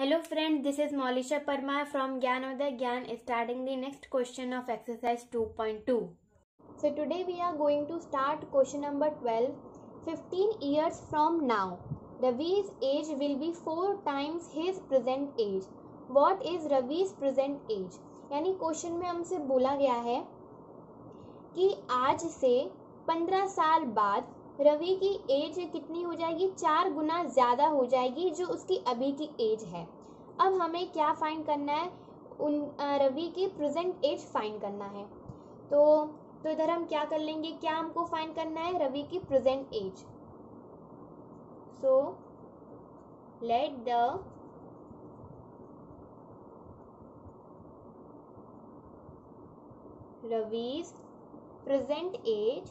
Hello friends, this is Maulisha Parmar from Gyanodaya Gyan, starting the next question of exercise 2.2. So today we are going to start question number 12. 15 years from now, Ravi's age will be 4 times his present age. What is Ravi's present age? यानी question में हमसे बोला गया है कि आज से 15 साल बाद रवि की एज कितनी हो जाएगी, 4 गुना ज़्यादा हो जाएगी जो उसकी अभी की एज है। अब हमें क्या फाइंड करना है, रवि की प्रेजेंट एज फाइंड करना है। तो इधर हम क्या कर लेंगे, क्या हमको फाइंड करना है, रवि की present age. So let the Ravi's present age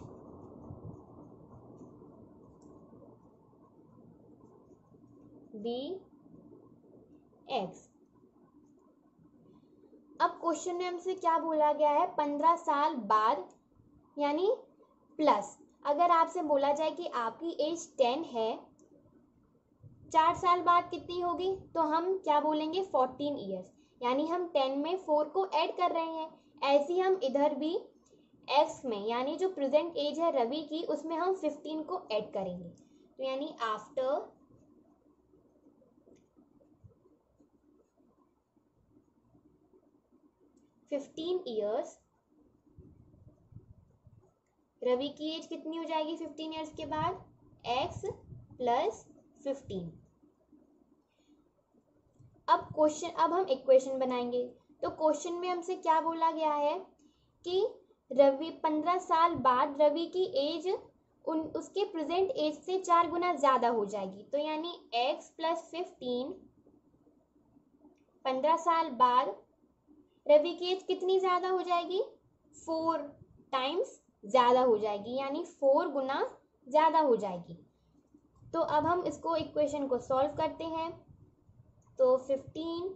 be X. अब क्वेश्चन में हमसे क्या बोला गया है, 15 साल बाद यानी प्लस। अगर आपसे बोला जाए कि आपकी एज 10 है, 4 साल बाद कितनी होगी, तो हम क्या बोलेंगे 14 ईयर्स, यानी हम 10 में 4 को ऐड कर रहे हैं। ऐसे ही हम इधर भी एक्स में यानी जो प्रेजेंट एज है रवि की, उसमें हम 15 को ऐड करेंगे। तो यानी आफ्टर 15 ईयर्स रवि की एज कितनी हो जाएगी 15 ईयर्स के बाद, x प्लस 15। अब हम इक्वेशन बनाएंगे। तो क्वेश्चन में हमसे क्या बोला गया है कि रवि 15 साल बाद रवि की एज उसके प्रेजेंट एज से 4 गुना ज्यादा हो जाएगी। तो यानी x प्लस 15, 15 साल बाद रवि की एज कितनी ज्यादा हो जाएगी, 4 टाइम्स ज्यादा हो जाएगी, यानी 4 गुना ज्यादा हो जाएगी। तो अब हम इसको इक्वेशन को सॉल्व करते हैं। तो 15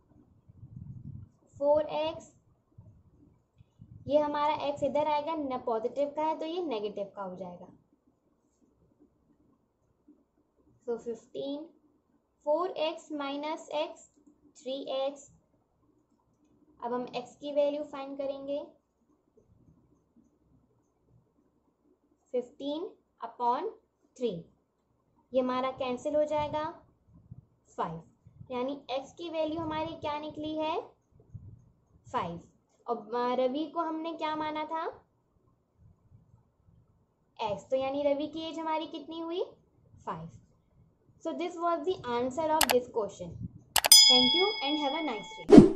4x, ये हमारा x इधर आएगा, न पॉजिटिव का है तो ये नेगेटिव का हो जाएगा। तो 15 4x माइनस x 3x। अब हम x की वैल्यू फाइंड करेंगे, 15 अपॉन 3, ये हमारा कैंसिल हो जाएगा 5, यानी x की वैल्यू हमारी क्या निकली है 5। और रवि को हमने क्या माना था x, तो यानी रवि की एज हमारी कितनी हुई 5। So this was the answer of this question. Thank you and have a nice day.